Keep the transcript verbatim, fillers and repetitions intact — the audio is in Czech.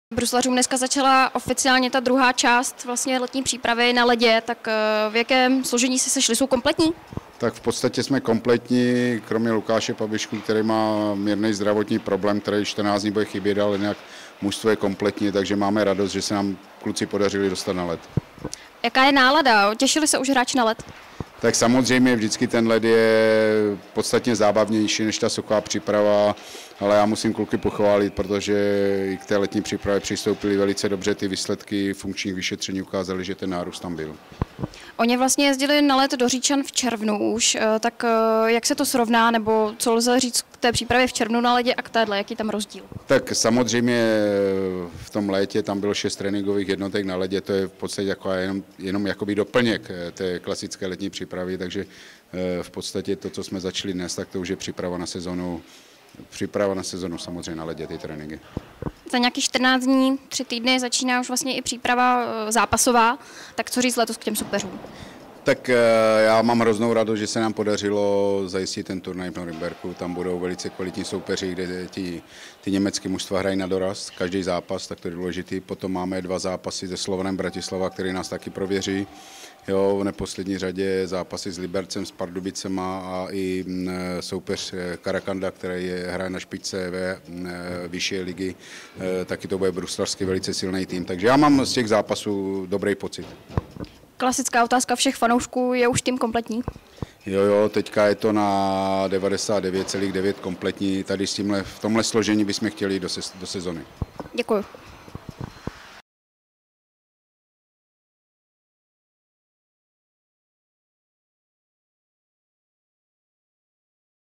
Bruslařům dneska začala oficiálně ta druhá část vlastně letní přípravy na ledě, tak v jakém složení se sešli? Jsou kompletní? Tak v podstatě jsme kompletní, kromě Lukáše Pabišku, který má mírný zdravotní problém, který čtrnáct dní bude chybět, ale jinak mužstvo je kompletní, takže máme radost, že se nám kluci podařili dostat na led. Jaká je nálada? Těšili se už hráči na led? Tak samozřejmě vždycky ten led je podstatně zábavnější než ta suchá příprava, ale já musím kluky pochválit, protože i k té letní přípravě přistoupili velice dobře, ty výsledky funkčních vyšetření ukázaly, že ten nárůst tam byl. Oni vlastně jezdili na let do Říčan v červnu už, tak jak se to srovná, nebo co lze říct k té přípravě v červnu na ledě a k téhle, jaký tam rozdíl? Tak samozřejmě v tom létě tam bylo šest tréninkových jednotek na ledě, to je v podstatě jako jenom, jenom jakoby doplněk té klasické letní přípravy, takže v podstatě to, co jsme začali dnes, tak to už je příprava na sezonu, příprava na sezonu samozřejmě na ledě, ty tréninky. Za nějakých čtrnáct dní, tři týdny začíná už vlastně i příprava zápasová, tak co říct letos k těm soupeřům? Tak já mám hroznou radost, že se nám podařilo zajistit ten turnaj v Norimberku. Tam budou velice kvalitní soupeři, kde ti, ty německé mužstva hrají na doraz, každý zápas, tak to je důležitý. Potom máme dva zápasy se Slovanem Bratislava, který nás taky prověří. Jo, v neposlední řadě zápasy s Libercem, s Pardubicema a i soupeř Karakanda, který je, hraje na špičce ve vyšší ligy, taky to bude bruslařský velice silný tým. Takže já mám z těch zápasů dobrý pocit. Klasická otázka všech fanoušků, je už tým kompletní? Jo, jo, teďka je to na devadesát devět celá devět kompletní. Tady s tímhle, v tomhle složení bychom chtěli do, se, do sezony. Děkuji.